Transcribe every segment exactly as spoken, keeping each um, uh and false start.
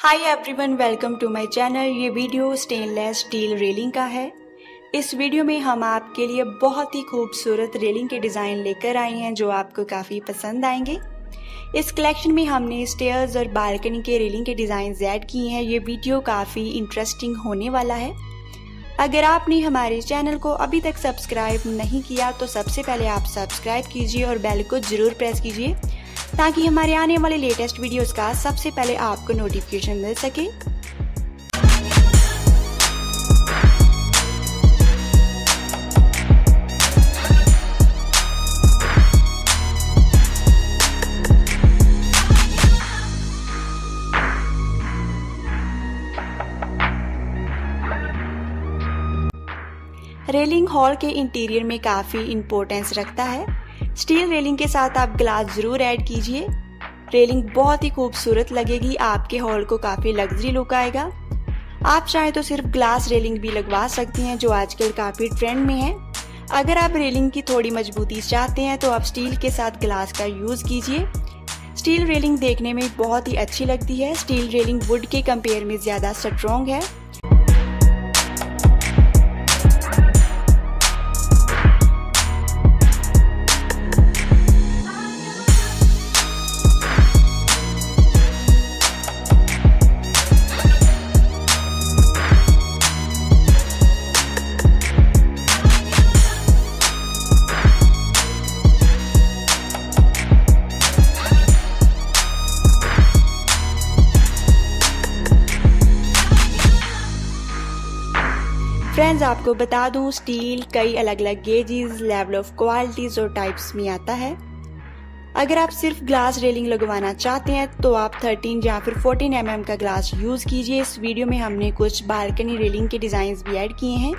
Hi everyone, welcome to my channel. ये video stainless steel railing का है। इस वीडियो में हम आपके लिए बहुत ही खूबसूरत रेलिंग के डिज़ाइन लेकर आए हैं जो आपको काफ़ी पसंद आएंगे। इस कलेक्शन में हमने स्टेयर्स और बालकनी के रेलिंग के डिज़ाइन ऐड किए हैं। ये वीडियो काफ़ी इंटरेस्टिंग होने वाला है। अगर आपने हमारे चैनल को अभी तक सब्सक्राइब नहीं किया तो सबसे पहले आप सब्सक्राइब कीजिए और बेल को ज़रूर प्रेस कीजिए ताकि हमारे आने वाले लेटेस्ट वीडियोस का सबसे पहले आपको नोटिफिकेशन मिल सके। रेलिंग हॉल के इंटीरियर में काफ़ी इम्पोर्टेंस रखता है। स्टील रेलिंग के साथ आप ग्लास जरूर ऐड कीजिए। रेलिंग बहुत ही खूबसूरत लगेगी, आपके हॉल को काफ़ी लग्जरी लुक आएगा। आप चाहे तो सिर्फ ग्लास रेलिंग भी लगवा सकती हैं जो आजकल काफ़ी ट्रेंड में है। अगर आप रेलिंग की थोड़ी मजबूती चाहते हैं तो आप स्टील के साथ ग्लास का यूज़ कीजिए। स्टील रेलिंग देखने में बहुत ही अच्छी लगती है। स्टील रेलिंग वुड के कंपेयर में ज़्यादा स्ट्रॉन्ग है। फ्रेंड्स, आपको बता दूं स्टील कई अलग अलग गेजेस, लेवल ऑफ क्वालिटीज और टाइप्स में आता है। अगर आप सिर्फ ग्लास रेलिंग लगवाना चाहते हैं तो आप तेरह या फिर चौदह एम एम का ग्लास यूज कीजिए। इस वीडियो में हमने कुछ बालकनी रेलिंग के डिजाइन भी ऐड किए हैं।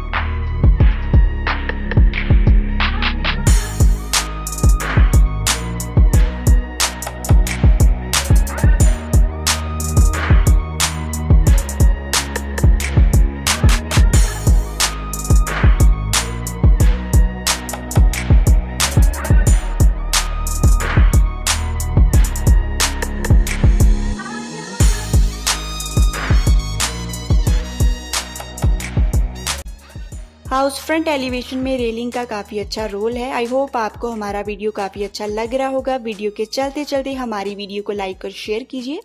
हाउस फ्रंट एलिवेशन में रेलिंग का काफ़ी अच्छा रोल है। आई होप आपको हमारा वीडियो काफ़ी अच्छा लग रहा होगा। वीडियो के चलते चलते हमारी वीडियो को लाइक और शेयर कीजिए।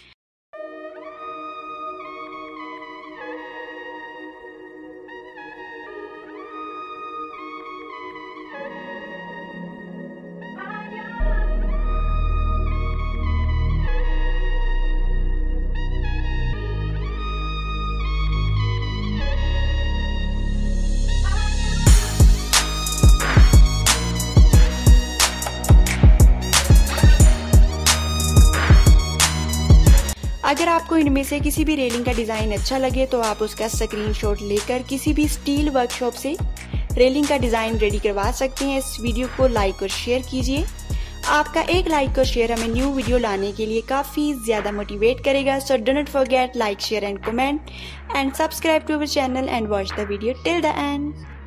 अगर आपको इनमें से किसी भी रेलिंग का डिज़ाइन अच्छा लगे तो आप उसका स्क्रीनशॉट लेकर किसी भी स्टील वर्कशॉप से रेलिंग का डिज़ाइन रेडी करवा सकते हैं। इस वीडियो को लाइक और शेयर कीजिए। आपका एक लाइक और शेयर हमें न्यू वीडियो लाने के लिए काफ़ी ज़्यादा मोटिवेट करेगा। So do not forget like, share and comment and subscribe to our channel and watch the video till the and.